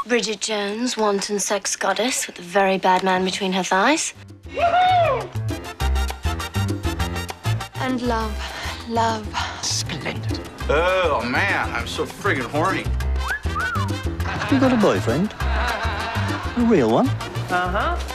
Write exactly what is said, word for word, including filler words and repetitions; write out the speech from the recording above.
Bridget Jones, wanton sex goddess with a very bad man between her thighs. Woohoo! And love, love. Splendid. Oh, man, I'm so friggin' horny. You got a boyfriend? A real one? Uh-huh.